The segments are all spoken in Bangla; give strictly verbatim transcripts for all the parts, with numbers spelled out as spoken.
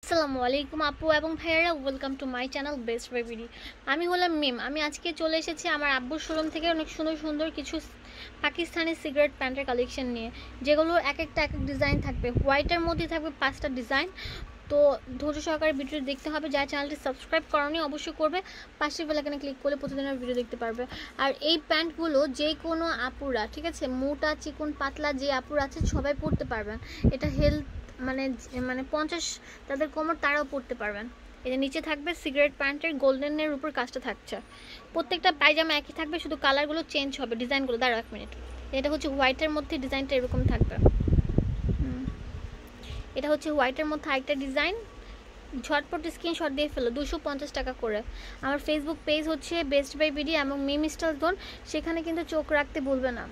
আসসালামু আলাইকুম আপু এবং ভাইয়ারা, welcome to my channel best by BD. আমি হলাম মিম। আমি আজকে চলে এসেছি আমার আব্বুর শোরুম থেকে অনেক সুন্দর সুন্দর কিছু পাকিস্তানি সিগারেট প্যান্টের কালেকশন নিয়ে, যেগুলো এক একটা এক এক ডিজাইন থাকবে। হোয়াইটের মধ্যে থাকবে পাঁচটা ডিজাইন। তো ধৈর্য সহকারে ভিডিও দেখতে হবে। যারা চ্যানেলটি সাবস্ক্রাইব করনি অবশ্যই করবে, পাশের বেলাইকনে ক্লিক করলে প্রতিদিনের ভিডিও দেখতে পারবে। আর এই প্যান্টগুলো যে কোনো আপুরা, ঠিক আছে, মোটা চিকন পাতলা যে আপুরা আছে সবাই পরতে পারবেন। এটা হেলথ মানে মানে পঞ্চাশ তাদের কোমর, তারাও পরতে পারবেন। এটা নিচে থাকবে সিগারেট প্যান্টের গোল্ডেনের উপর কাজটা থাকছে। প্রত্যেকটা পায়জামা একই থাকবে, শুধু কালারগুলো চেঞ্জ হবে, ডিজাইনগুলো। দাঁড়াও এক মিনিট। এটা হচ্ছে হোয়াইটের মধ্যে, ডিজাইনটা এরকম থাকবে। এটা হচ্ছে হোয়াইটের মধ্যে আরেকটা ডিজাইন। ঝটপট স্ক্রিনশট দিয়ে ফেলো, দুশো পঞ্চাশ টাকা করে। আমার ফেসবুক পেজ হচ্ছে বেস্ট বাই বিডি এবং মিম স্টাইল জোন, সেখানে কিন্তু চোখ রাখতে ভুলবে না।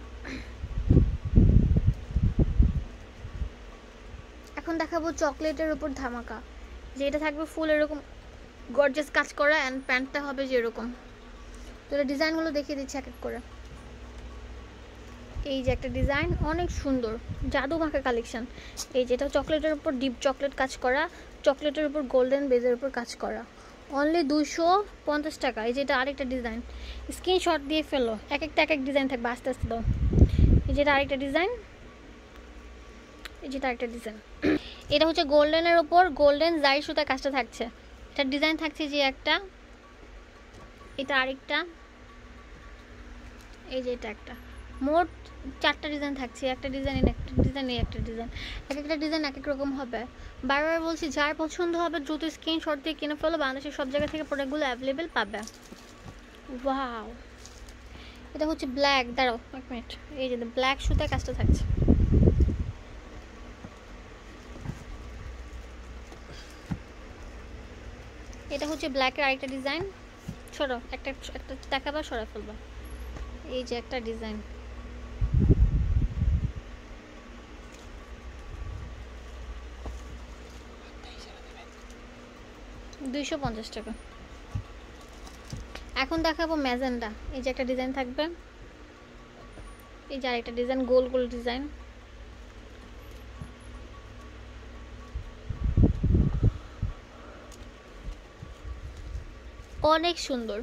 এখন দেখাবো চকলেটের উপর ধামাকা, যে এটা থাকবে ফুল এরকম গর্জাস কাজ করা, অ্যান্ড প্যান্টটা হবে যেরকম। তো এটা ডিজাইনগুলো দেখিয়ে দিচ্ছি এক এক করে। এই যে একটা ডিজাইন, অনেক সুন্দর জাদু মাখা কালেকশন। এই যেটা চকলেটের উপর ডিপ চকলেট কাজ করা, চকলেটের উপর গোল্ডেন বেজের উপর কাজ করা, অনলি দুইশো পঞ্চাশ টাকা। এই যেটা আরেকটা ডিজাইন, স্ক্রিনশট দিয়ে ফেলো, এক একটা এক এক ডিজাইন থাকবে, আস্তে আস্তে দাও। এই যেটা আরেকটা ডিজাইন, এই যেটা আরেকটা ডিজাইন। এটা হচ্ছে গোল্ডেনের ওপর গোল্ডেন জাই সুতা কাজটা থাকছে। এটার ডিজাইন থাকছে যে একটা, এটা আরেকটা, এই যে এটা একটা। মোট চারটা ডিজাইন থাকছে, একটা ডিজাইন একটা ডিজাইন এই একটা ডিজাইন। এক একটা ডিজাইন এক এক রকম হবে। বারবার বলছি, যার পছন্দ হবে দ্রুত স্ক্রিনশট দিয়ে কিনে ফেলো, বাংলাদেশের সব জায়গা থেকে প্রোডাক্টগুলো অ্যাভেলেবেল পাবে। ওয়াও, এটা হচ্ছে ব্ল্যাক। দাঁড়াও এক মিনিট। এই যে ব্ল্যাক সুতা কাজটা থাকছে। এটা হচ্ছে ব্ল্যাকের আরেকটা ডিজাইন। সরো, একটা একটা দেখাবা, সরা ফেলবা। এই যে একটা ডিজাইন, দুইশো পঞ্চাশ টাকা। এখন দেখাবো ম্যাজেন্ডা। এই যে একটা ডিজাইন থাকবে, এই যে আরেকটা ডিজাইন, গোল গোল ডিজাইন। অনেক সুন্দর।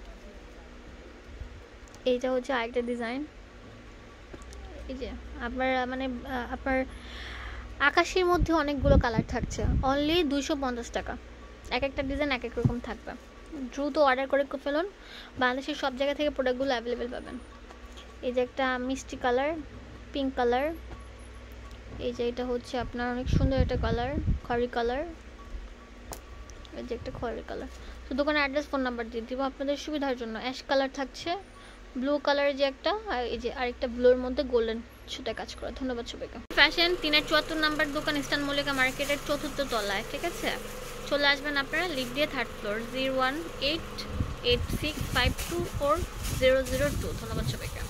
এইটা হচ্ছে আরেকটা ডিজাইন। এই যে আপনার মানে আপনার আকাশের মধ্যে অনেকগুলো কালার থাকছে, অনলি দুইশো পঞ্চাশ টাকা। এক একটা ডিজাইন এক এক রকম থাকবে। দ্রুত অর্ডার করে ফেলুন, বাংলাদেশের সব জায়গা থেকে প্রোডাক্টগুলো অ্যাভেলেবেল পাবেন। এই যে একটা মিষ্টি কালার, পিঙ্ক কালার। এই যে এটা হচ্ছে আপনার অনেক সুন্দর একটা কালার, খয়েরি কালার। এই যে একটা খয়েরি কালার। তো দোকানের অ্যাড্রেস, ফোন নাম্বার দিয়ে দিব আপনাদের সুবিধার জন্য। অ্যাশ কালার থাকছে, ব্লু কালার যে একটা, আর এই যে আরেকটা ব্লুর মধ্যে গোল্ডেন সুতা কাজ করা। ধন্যবাদ সবাইকে। ফ্যাশন তিনের চুয়াত্তর নাম্বার দোকান, ইস্টার্ন মল্লিকা মার্কেটের চতুর্থ তলায়, ঠিক আছে। চলে আসবেন আপনারা, লিখ দিয়ে third floor, zero one eight eight six five two four zero zero two. ধন্যবাদ সবাইকে।